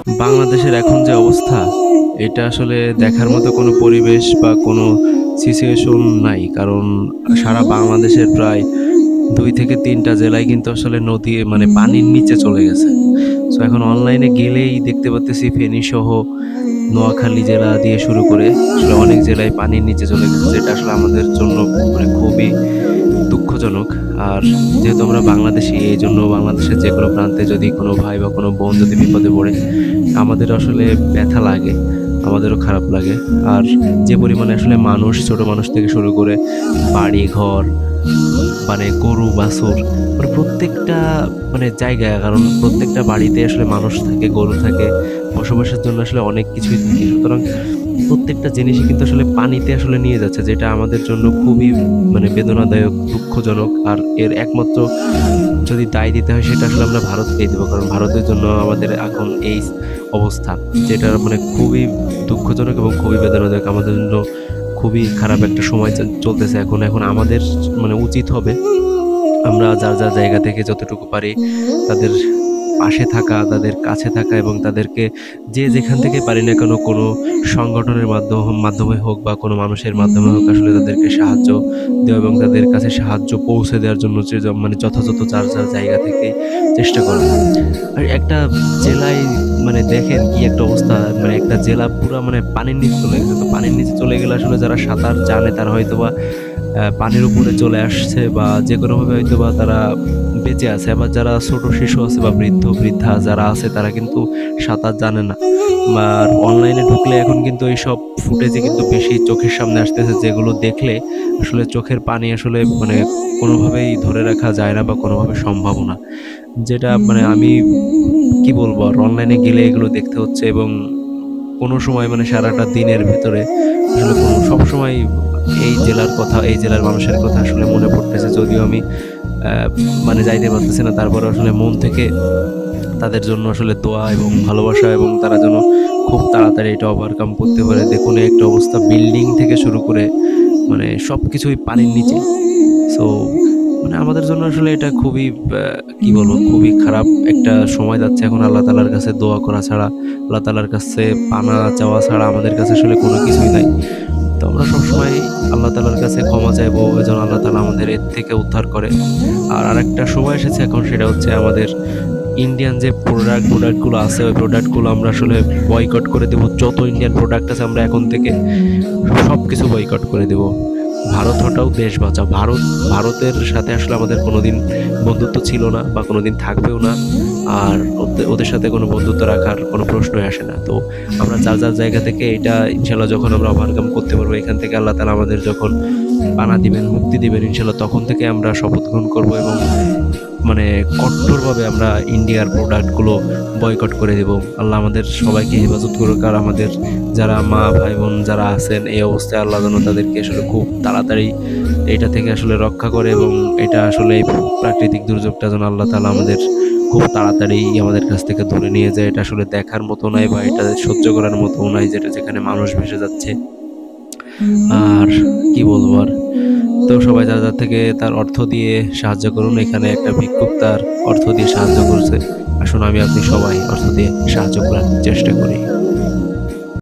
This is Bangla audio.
বাংলাদেশের এখন যে অবস্থা, এটা আসলে দেখার মতো কোনো পরিবেশ বা কোনো সিচুয়েশন নাই। কারণ সারা বাংলাদেশের প্রায় ২ থেকে ৩টা জেলায় কিন্তু আসলে নদী মানে পানির নিচে চলে গেছে। সো এখন অনলাইনে গেলেই দেখতে পারতেছি ফেনীসহ নোয়াখালী জেলা দিয়ে শুরু করে আসলে অনেক জেলায় পানির নিচে চলে গেছে, যেটা আসলে আমাদের জন্য মানে খুবই দুঃখজনক। আর যেহেতু আমরা বাংলাদেশী, এই জন্য বাংলাদেশের যে কোনো প্রান্তে যদি কোনো ভাই বা কোনো বোন যদি বিপদে পড়ে, আমাদের আসলে ব্যথা লাগে, আমাদেরও খারাপ লাগে। আর যে পরিমাণে আসলে মানুষ, ছোট মানুষ থেকে শুরু করে বাড়ি ঘর, মানে গরু বাছুর, মানে প্রত্যেকটা মানে জায়গায়, কারণ প্রত্যেকটা বাড়িতে আসলে মানুষ থাকে, গরু থাকে, বসবাসের জন্য আসলে অনেক কিছুই থাকে। সুতরাং প্রত্যেকটা জিনিসই কিন্তু আসলে পানিতে আসলে নিয়ে যাচ্ছে, যেটা আমাদের জন্য খুবই মানে বেদনাদায়ক, দুঃখজনক। আর এর একমাত্র যদি দায় দিতে হয়, সেটা আসলে আমরা ভারতকেই দেবো, কারণ ভারতের জন্য আমাদের এখন এই অবস্থা, যেটা মানে খুবই দুঃখজনক এবং খুবই বেদনাদায়ক। আমাদের জন্য খুবই খারাপ একটা সময় চলতেছে এখন। এখন আমাদের মানে উচিত হবে আমরা যার যার জায়গা থেকে যতটুকু পারি তাদের পাশে থাকা, তাদের কাছে থাকা, এবং তাদেরকে যে যেখান থেকে পারি না কেন, কোনো সংগঠনের মাধ্যমে হোক বা কোনো মানুষের মাধ্যমে হোক, আসলে তাদেরকে সাহায্য দেওয়া এবং তাদের কাছে সাহায্য পৌঁছে দেওয়ার জন্য মানে যথাযথ যার যার জায়গা থেকে চেষ্টা করা। আর একটা জেলায় মানে দেখেন কি একটা অবস্থা, মানে একটা জেলা পুরো মানে পানির নিচে চলে গেছে। তো পানির নিচে চলে গেলে আসলে যারা সাঁতার জানে তারা হয়তোবা পানির উপরে চলে আসছে বা যে কোনোভাবে হয়তোবা তারা বেঁচে আছে। আবার যারা ছোট শিশু আছে বা বৃদ্ধ বৃদ্ধা যারা আছে, তারা কিন্তু সাঁতার জানে না। আর অনলাইনে ঢুকলে এখন কিন্তু এইসব ফুটেজে কিন্তু বেশি চোখের সামনে আসতেছে, যেগুলো দেখলে আসলে চোখের পানি আসলে মানে কোনোভাবেই ধরে রাখা যায় না বা কোনোভাবে সম্ভবও না। যেটা মানে আমি কি বলবো, আর অনলাইনে গেলে এগুলো দেখতে হচ্ছে। এবং কোনো সময় মানে সারাটা দিনের ভেতরে আসলে সবসময় এই জেলার কথা, এই জেলার মানুষের কথা আসলে মনে পড়তেছে। যদিও আমি মানে যাইতে পারতেছি না, তারপরে আসলে মন থেকে তাদের জন্য আসলে দোয়া এবং ভালোবাসা, এবং তারা যেন খুব তাড়াতাড়ি এটা ওভারকাম করতে পারে। দেখুন এই একটা অবস্থা, বিল্ডিং থেকে শুরু করে মানে সব কিছুই পানির নিচে। সো মানে আমাদের জন্য আসলে এটা খুবই কি বলবো, খুবই খারাপ একটা সময় যাচ্ছে এখন। আল্লাহ তাআলার কাছে দোয়া করা ছাড়া, আল্লাহ তাআলার কাছে পানা চাওয়া ছাড়া আমাদের কাছে আসলে কোনো কিছুই নাই। তো আমরা সবসময় আল্লাহ তাআলার কাছে ক্ষমা চাইবো, যেন আল্লাহ তাআলা আমাদের এর থেকে উদ্ধার করে। আর আরেকটা সময় এসেছে এখন, সেটা হচ্ছে আমাদের ইন্ডিয়ান যে প্রোডাক্টগুলো আছে, ওই প্রোডাক্টগুলো আমরা আসলে বয়কট করে দেবো। যত ইন্ডিয়ান প্রোডাক্ট আছে আমরা এখন থেকে সব কিছু বয়কট করে দেবো। ভারত হটাও, দেশ বাঁচাও। ভারতের সাথে আসলে আমাদের কোনোদিন বন্ধুত্ব ছিল না বা কোনোদিন থাকবেও না। আর ওদের সাথে কোনো বন্ধুত্ব রাখার কোনো প্রশ্নই আসে না। তো আমরা যার যার জায়গা থেকে এটা ইনশাল্লাহ যখন আমরা ওভারকাম করতে পারবো, এখান থেকে আল্লাহ তাআলা আমাদের যখন পানা দিবেন, মুক্তি দিবেন ইনশাল্লাহ, তখন থেকে আমরা শপথ গ্রহণ করবো এবং মানে কঠোরভাবে আমরা ইন্ডিয়ার প্রোডাক্টগুলো বয়কট করে দেব। আল্লাহ আমাদের সবাইকে হেফাজত করুক। আর আমাদের যারা মা ভাই বোন যারা আছেন এই অবস্থায়, আল্লাহ যেন তাদেরকে আসলে খুব তাড়াতাড়ি এটা থেকে আসলে রক্ষা করে, এবং এটা আসলে এই প্রাকৃতিক দুর্যোগটা যেন আল্লাহ তাআলা আমাদের খুব তাড়াতাড়ি আমাদের কাছ থেকে ধরে নিয়ে যায়। এটা আসলে দেখার মতো নয় বা এটা সহ্য করার মতো নয়, যেটা যেখানে মানুষ ভেসে যাচ্ছে। আর কি বলবো আর, তো সবাই যার যার থেকে তার অর্থ দিয়ে সাহায্য করুন। এখানে একটা ভিক্ষুক তার অর্থ দিয়ে সাহায্য করছে। আসুন আমি আপনি সবাই অর্থ দিয়ে সাহায্য করার চেষ্টা করি।